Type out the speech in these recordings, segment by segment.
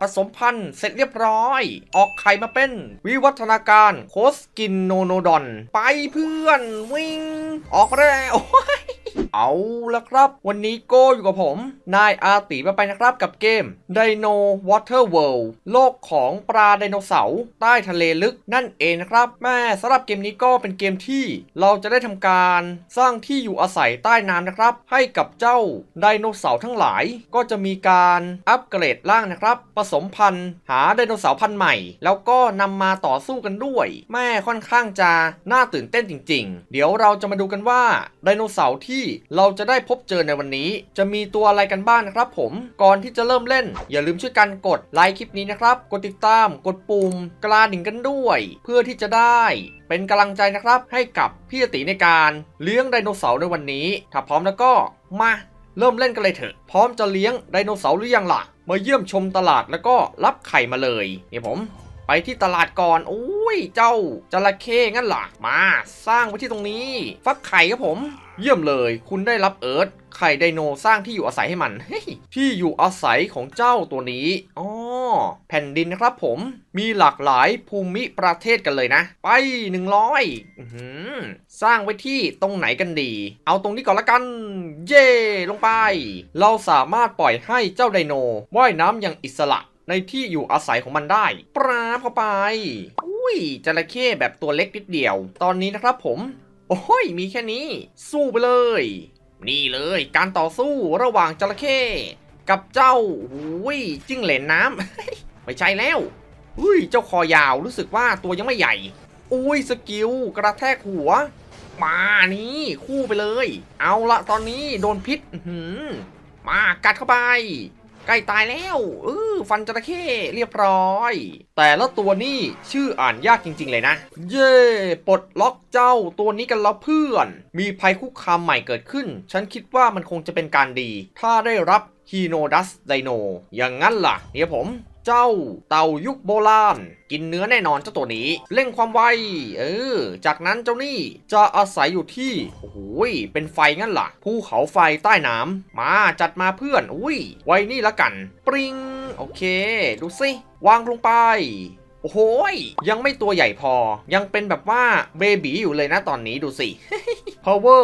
สมพันธุ์เสร็จเรียบร้อยออกไข่มาเป็นวิวัฒนาการโคสกินโนโนดอนไปเพื่อนวิ่งออกแล้วเอาละครับวันนี้โก้อยู่กับผมนายอาติมาไปนะครับกับเกม Dino Water World โลกของปลาไดโนเสาร์ใต้ทะเลลึกนั่นเองนะครับแม่สำหรับเกมนี้ก็เป็นเกมที่เราจะได้ทำการสร้างที่อยู่อาศัยใต้น้ำนะครับให้กับเจ้าไดโนเสาร์ทั้งหลายก็จะมีการอัปเกรดร่างนะครับผสมพันธุ์หาไดโนเสาร์พันธุ์ใหม่แล้วก็นำมาต่อสู้กันด้วยแม่ค่อนข้างจะน่าตื่นเต้นจริงๆเดี๋ยวเราจะมาดูกันว่าไดโนเสาร์ที่เราจะได้พบเจอในวันนี้จะมีตัวอะไรกันบ้างนะครับผมก่อนที่จะเริ่มเล่นอย่าลืมช่วยกันกดไลค์คลิปนี้นะครับกดติดตามกดปุ่มกระดิ่งกันด้วยเพื่อที่จะได้เป็นกำลังใจนะครับให้กับพี่อติในการเลี้ยงไดโนเสาร์ในวันนี้ถ้าพร้อมแล้วก็มาเริ่มเล่นกันเลยเถอะพร้อมจะเลี้ยงไดโนเสาร์หรือยังล่ะมาเยี่ยมชมตลาดแล้วก็รับไข่มาเลยนี่ผมไปที่ตลาดก่อนโอ้ยเจ้าจระเข้งั้นล่ะมาสร้างไว้ที่ตรงนี้ฟักไข่ครับผมเยี่ยมเลยคุณได้รับเอิร์ธไข่ไดโนสร้างที่อยู่อาศัยให้มันที่อยู่อาศัยของเจ้าตัวนี้อ๋อแผ่นดินนะครับผมมีหลากหลายภูมิประเทศกันเลยนะไป100สร้างไว้ที่ตรงไหนกันดีเอาตรงนี้ก่อนละกันเย่ลงไปเราสามารถปล่อยให้เจ้าไดโนว่ายน้ำอย่างอิสระในที่อยู่อาศัยของมันได้ปราบเข้าไปอุ้ยจระเข้แบบตัวเล็กนิดเดียวตอนนี้นะครับผมโอ้ยมีแค่นี้สู้ไปเลยนี่เลยการต่อสู้ระหว่างจระเข้กับเจ้าอุ้ยจิ้งเหลนน้ำ ไม่ใช่แล้วอุ้ยเจ้าคอยาวรู้สึกว่าตัวยังไม่ใหญ่อุ้ยสกิลกระแทกหัวมานี่คู่ไปเลยเอาละตอนนี้โดนพิษมากัดเข้าไปใกล้ตายแล้วฟันจระเข้เรียบร้อยแต่ละตัวนี่ชื่ออ่านยากจริงๆเลยนะเย่ปลดล็อกเจ้าตัวนี้กันแล้วเพื่อนมีภัยคุกคามใหม่เกิดขึ้นฉันคิดว่ามันคงจะเป็นการดีถ้าได้รับฮีโนดัสไดโนอย่างนั้นล่ะเนี่ยผมเจ้าเต่ายุคโบราณกินเนื้อแน่นอนเจ้าตัวนี้เร่งความไวจากนั้นเจ้านี่จะอาศัยอยู่ที่โอ้โหเป็นไฟงั้นล่ะภูเขาไฟใต้น้ำมาจัดมาเพื่อนไว้นี่ละกันปริงโอเคดูสิวางลงไปโอ้โหยังไม่ตัวใหญ่พอยังเป็นแบบว่าเบบีอยู่เลยนะตอนนี้ดูสิ power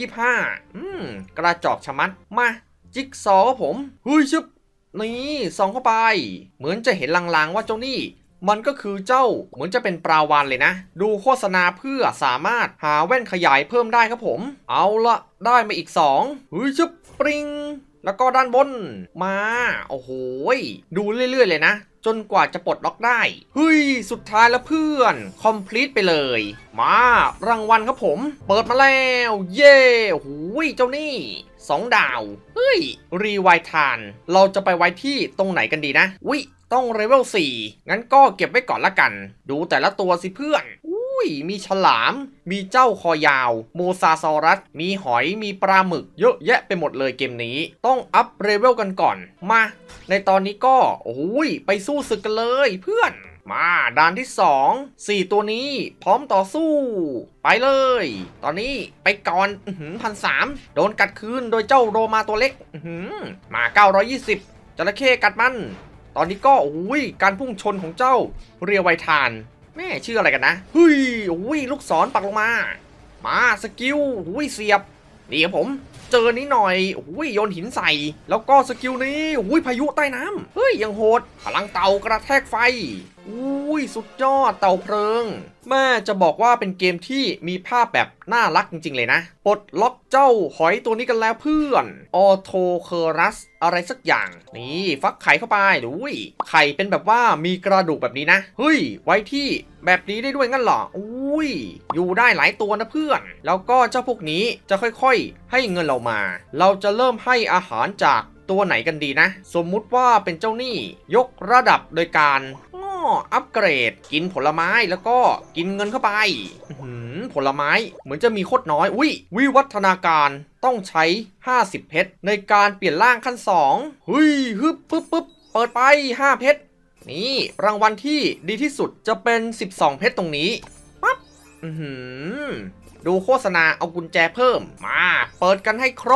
125กระจอกชะมัดมาจิ๊กซอว์ผมชึบนี่ส่องเข้าไปเหมือนจะเห็นลางๆว่าเจ้านี่มันก็คือเจ้าเหมือนจะเป็นปลาวาฬเลยนะดูโฆษณาเพื่อสามารถหาแว่นขยายเพิ่มได้ครับผมเอาละได้มาอีก2ชึบปริงแล้วก็ด้านบนมาโอ้โหดูเรื่อยๆเลยนะจนกว่าจะปลดล็อกได้สุดท้ายแล้วเพื่อนคอมพลีทไปเลยมารางวัลครับผมเปิดมาแล้วเย่โอ้โหเจ้านี่2 ดาวรีไวทานเราจะไปไว้ที่ตรงไหนกันดีนะต้องเลเวล4งั้นก็เก็บไว้ก่อนละกันดูแต่ละตัวสิเพื่อนมีฉลามมีเจ้าคอยาวโมซาซอรัสมีหอยมีปลาหมึกเยอะแยะไปหมดเลยเกมนี้ต้องอัพเลเวลกันก่อนมาในตอนนี้ก็ไปสู้ศึกกันเลยเพื่อนมาด่านที่4ตัวนี้พร้อมต่อสู้ไปเลยตอนนี้ไปก่อน1,300โดนกัดคืนโดยเจ้าโรมาตัวเล็กมา920จระเข้กัดมันตอนนี้ก็การพุ่งชนของเจ้าเรียวไวทานแม่ชื่ออะไรกันนะลูกศรปักลงมาสกิลเสียบนี่ครับผมเจอนี้หน่อยโยนหินใส่แล้วก็สกิลนี้พายุใต้น้ำยังโหดพลังเต่ากระแทกไฟสุดยอดเต่าเพลิงแม่จะบอกว่าเป็นเกมที่มีภาพแบบน่ารักจริงๆเลยนะปลดล็อกเจ้าหอยตัวนี้กันแล้วเพื่อนออโทเคอรัสอะไรสักอย่างนี่ฟักไข่เข้าไปไข่เป็นแบบว่ามีกระดูกแบบนี้นะไว้ที่แบบนี้ได้ด้วยงั้นเหรออยู่ได้หลายตัวนะเพื่อนแล้วก็เจ้าพวกนี้จะค่อยๆให้เงินเรามาเราจะเริ่มให้อาหารจากตัวไหนกันดีนะสมมุติว่าเป็นเจ้านี่ยกระดับโดยการอัปเกรดกินผลไม้แล้วก็กินเงินเข้าไปผลไม้เหมือนจะมีโคตรน้อยวิวัฒนาการต้องใช้50เพชรในการเปลี่ยนร่างขั้น2ปึ๊บเปิดไป5เพชรนี่รางวัลที่ดีที่สุดจะเป็น12เพชรตรงนี้ปั๊บดูโฆษณาเอากุญแจเพิ่มมาเปิดกันให้ครบ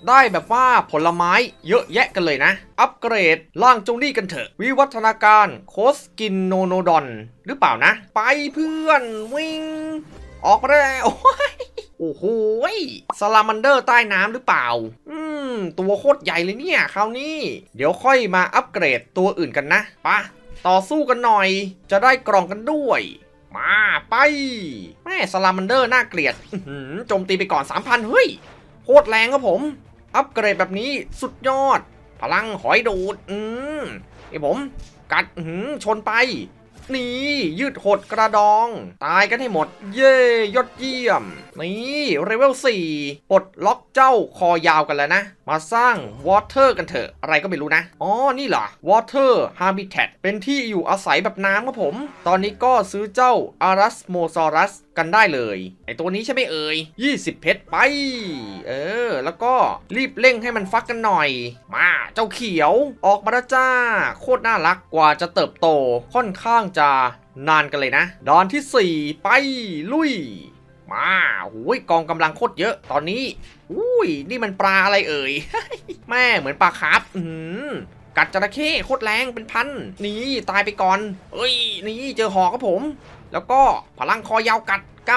ได้แบบว่าผลไม้เยอะแยะกันเลยนะ อัปเกรดร่างจงนี่กันเถอะวิวัฒนาการโคสกินโนโนดอนหรือเปล่านะไปเพื่อนวิ่งออกมาแล้วโอ้โหซาลามันเดอร์ใต้น้ำหรือเปล่าตัวโคตรใหญ่เลยเนี่ยคราวนี้เดี๋ยวค่อยมาอัปเกรดตัวอื่นกันนะปะต่อสู้กันหน่อยจะได้กล่องกันด้วยมาไปแม่ซาลามันเดอร์น่าเกลียดโจมตีไปก่อน 3,000 เฮ้ยโคตรแรงครับผมอัปเกรดแบบนี้สุดยอดพลังหอยดูดไอ้ผมกัดชนไปนี่ยืดหดกระดองตายกันให้หมดเย่ยอดเยี่ยมนี่เลเวล 4ปลดล็อกเจ้าคอยาวกันแล้วนะมาสร้างวอเตอร์กันเถอะอะไรก็ไม่รู้นะอ๋อนี่เหรอวอเตอร์ฮาบิแทตเป็นที่อยู่อาศัยแบบน้ำครับผมตอนนี้ก็ซื้อเจ้าอารัสโมซอรัสกันได้เลยไอตัวนี้ใช่ไหมเอ่ย20เพชรไปแล้วก็รีบเร่งให้มันฟักกันหน่อยมาเจ้าเขียวออกมาแล้วจ้าโคตรน่ารักกว่าจะเติบโตค่อนข้างจะนานกันเลยนะดอนที่4ไปลุยมากองกำลังโคตรเยอะตอนนี้นี่มันปลาอะไรเอ่ย แม่เหมือนปลาคาร์ฟกัดจระเข้โคตรแรงเป็นพันนี่ตายไปก่อนนี่เจอหอกครับผมแล้วก็พลังคอยาวกัด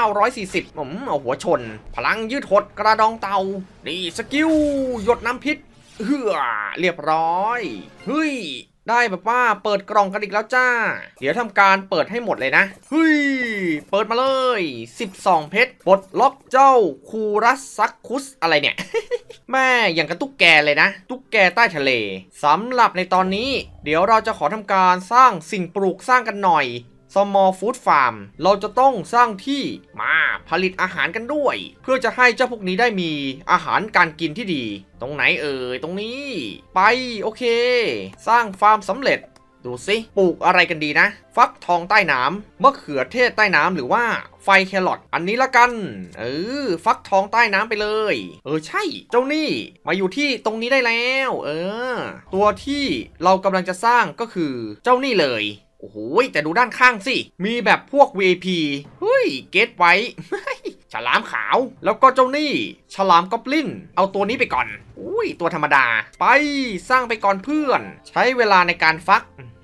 940เอาหัวชนพลังยืดหดกระดองเต่านี่สกิลหยดน้ำพิษเรียบร้อยเฮ้ยได้แบบว่าเปิดกล่องกันอีกแล้วจ้าเดี๋ยวทำการเปิดให้หมดเลยนะเฮ้ยเปิดมาเลย12เพชรปลดล็อกเจ้าคูรัสซักคุสอะไรเนี่ย แม่อย่างกับตุ๊กแกเลยนะตุ๊กแกใต้ทะเลสำหรับในตอนนี้เดี๋ยวเราจะขอทำการสร้างสิ่งปลูกสร้างกันหน่อยSmall Food Farm เราจะต้องสร้างที่มาผลิตอาหารกันด้วยเพื่อจะให้เจ้าพวกนี้ได้มีอาหารการกินที่ดีตรงไหนเอ่ยตรงนี้ไปโอเคสร้างฟาร์มสำเร็จดูสิปลูกอะไรกันดีนะฟักทองใต้น้ำมะเขือเทศใต้น้ำหรือว่าไฟแครอทอันนี้ละกันฟักทองใต้น้ำไปเลยใช่เจ้านี่มาอยู่ที่ตรงนี้ได้แล้วตัวที่เรากำลังจะสร้างก็คือเจ้านี่เลยโอ้โหแต่ดูด้านข้างสิมีแบบพวก VIP เฮ้ยเกตไว้ ฉลามขาวแล้วก็เจ้านี่ฉลามกอบลินเอาตัวนี้ไปก่อนตัวธรรมดาไปสร้างไปก่อนเพื่อนใช้เวลาในการฟัก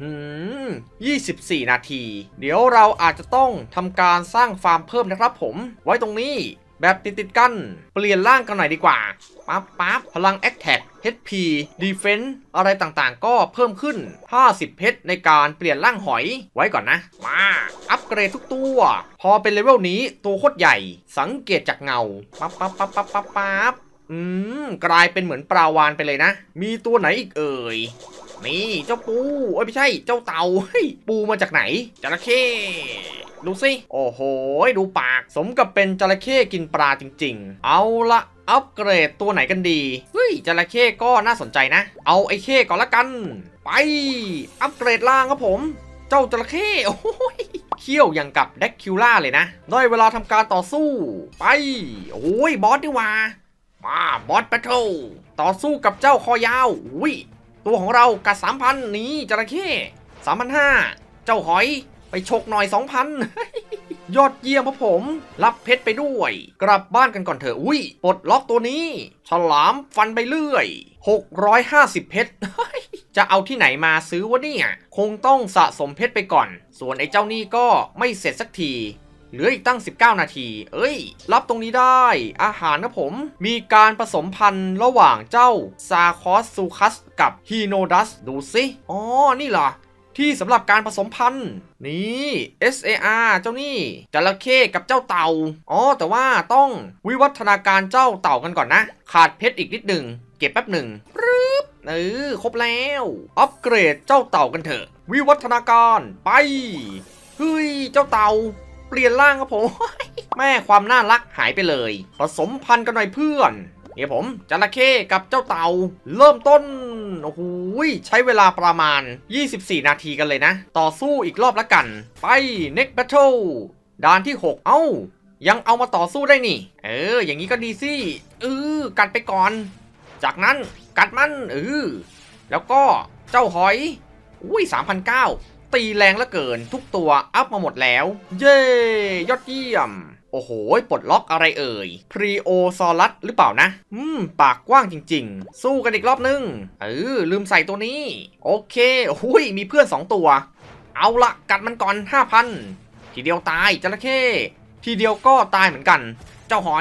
24 นาทีเดี๋ยวเราอาจจะต้องทำการสร้างฟาร์มเพิ่มนะครับผมไว้ตรงนี้แบบติดกันเปลี่ยนร่างกันหน่อยดีกว่าปั๊บพลัง Attack HP Defense อะไรต่างๆก็เพิ่มขึ้น50เพชรในการเปลี่ยนร่างหอยไว้ก่อนนะมาอัปเกรดทุกตัวพอเป็นเลเวลนี้ตัวโคตรใหญ่สังเกตจากเงาปั๊บกลายเป็นเหมือนปลาวาฬไปเลยนะมีตัวไหนอีกเอ่ยนี่เจ้าปูไม่ใช่เจ้าเต่าปูมาจากไหนจระเข้ดูสิโอ้โหดูปากสมกับเป็นจระเข้กินปลาจริงๆเอาละอัปเกรดตัวไหนกันดีจระเข้ก็น่าสนใจนะเอาไอ้เข้ก่อนละกันไปอัปเกรดล่างครับผมเจ้าจระเข้โอ้ยเขี้ยวอย่างกับแดกคิวล่าเลยนะได้เวลาทำการต่อสู้ไปบอสดีว่ามาบอสแบทเทิลต่อสู้กับเจ้าคอยาวตัวของเรากัด 3,000 นี้จระเข้ 3,500 เจ้าหอยไปฉกหน่อย 2,000 ยอดเยี่ยมครับผมรับเพชรไปด้วยกลับบ้านกันก่อนเถอะปลดล็อกตัวนี้ฉลามฟันไปเรื่อย650เพชร จะเอาที่ไหนมาซื้อวะเนี่ยคงต้องสะสมเพชรไปก่อนส่วนไอ้เจ้านี่ก็ไม่เสร็จสักทีเหลืออีกตั้ง19 นาทีรับตรงนี้ได้อาหารนะผมมีการผสมพันธุ์ระหว่างเจ้าซาคอสซูคัสกับฮีโนดัสดูสินี่เหรอที่สำหรับการผสมพันธุ์นี่ SAR เจ้านี่จระเข้กับเจ้าเต่าแต่ว่าต้องวิวัฒนาการเจ้าเต่ากันก่อนนะขาดเพชรอีกนิดหนึ่งเก็บแป๊บหนึ่งครบแล้วอัปเกรดเจ้าเต่ากันเถอะวิวัฒนาการไปเจ้าเต่าเปลี่ยนร่างครับผม แม่ความน่ารักหายไปเลยผสมพันธุ์กันหน่อยเพื่อนผมจระเข้กับเจ้าเต่าเริ่มต้นใช้เวลาประมาณ24 นาทีกันเลยนะต่อสู้อีกรอบละกันไป Next Battle ด่านที่6ยังเอามาต่อสู้ได้นี่อย่างนี้ก็ดีสิกัดไปก่อนจากนั้นกัดมันแล้วก็เจ้าหอย3,900ตีแรงเหลือเกินทุกตัวอัพมาหมดแล้วเย้ยอดเยี่ยมโอ้โหปลดล็อกอะไรเอ่ยพรีโอซอรัสหรือเปล่านะปากกว้างจริงๆสู้กันอีกรอบนึงลืมใส่ตัวนี้โอเคหุยมีเพื่อน2ตัวเอาละกัดมันก่อน 5,000 ทีเดียวตายจระเข้ทีเดียวก็ตายเหมือนกันเจ้าหอย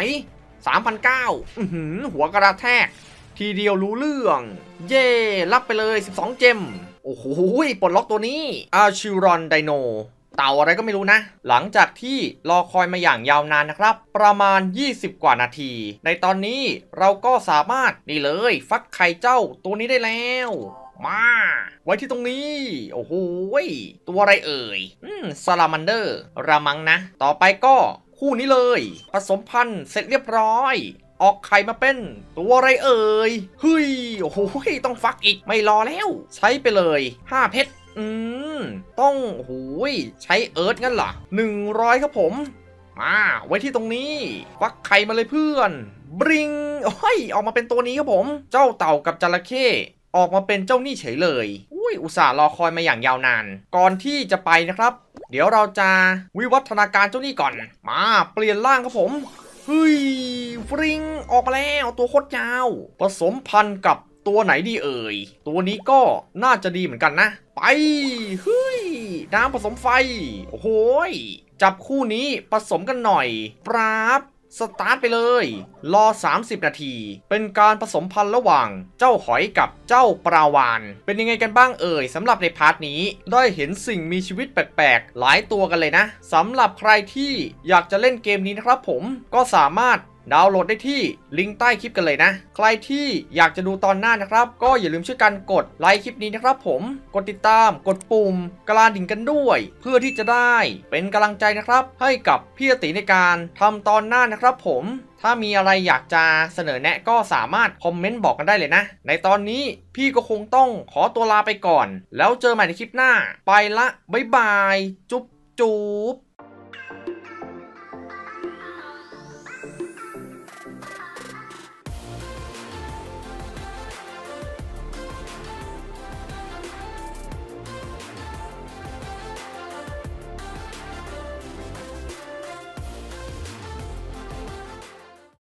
3,900 หัวกระแทกทีเดียวรู้เรื่องเย่รับไปเลย12เจมโอ้โหปลดล็อกตัวนี้อาชิรอนไดโนเต่าอะไรก็ไม่รู้นะหลังจากที่รอคอยมาอย่างยาวนานนะครับประมาณ20กว่านาทีในตอนนี้เราก็สามารถนี่เลยฟักไข่เจ้าตัวนี้ได้แล้วมาไว้ที่ตรงนี้โอ้โหตัวอะไรเอ่ยซาลามันเดอร์รามังนะต่อไปก็คู่นี้เลยผสมพันธุ์เสร็จเรียบร้อยออกไข่มาเป็นตัวอะไรเอ่ยเฮ้ยโอ้โหต้องฟักอีกไม่รอแล้วใช้ไปเลย5เพชรต้องโอ้โหใช้เอิร์ธงั้นเหรอ100ครับผมมาไว้ที่ตรงนี้ฟักไข่มาเลยเพื่อนบริงโอ้ยออกมาเป็นตัวนี้ครับผมเจ้าเต่ากับจระเข้ออกมาเป็นเจ้านี่เฉยเลยอุตส่าห์รอคอยมาอย่างยาวนานก่อนที่จะไปนะครับเดี๋ยวเราจะวิวัฒนาการเจ้านี่ก่อนมาเปลี่ยนร่างครับผมเฮ้ยฟริงออกมาแล้วตัวโคตรยาวผสมพันธุ์กับตัวไหนดีเอ่ยตัวนี้ก็น่าจะดีเหมือนกันนะไปเฮ้ยน้ำผสมไฟโอ้โหจับคู่นี้ผสมกันหน่อยปราบสตาร์ทไปเลยรอ30นาทีเป็นการผสมพันธุ์ระหว่างเจ้าหอยกับเจ้าปลาวาฬเป็นยังไงกันบ้างเอ่ยสำหรับในพาร์ทนี้ได้เห็นสิ่งมีชีวิตแปลกๆหลายตัวกันเลยนะสำหรับใครที่อยากจะเล่นเกมนี้นะครับผมก็สามารถดาวน์โหลดได้ที่ลิงก์ใต้คลิปกันเลยนะใครที่อยากจะดูตอนหน้านะครับก็อย่าลืมช่วยกันกดไลค์คลิปนี้นะครับผมกดติดตามกดปุ่มกระดิ่งกันด้วยเพื่อที่จะได้เป็นกำลังใจนะครับให้กับพี่อติในการทำตอนหน้านะครับผมถ้ามีอะไรอยากจะเสนอแนะก็สามารถคอมเมนต์บอกกันได้เลยนะในตอนนี้พี่ก็คงต้องขอตัวลาไปก่อนแล้วเจอใหม่ในคลิปหน้าไปละบ๊ายบายจุ๊บ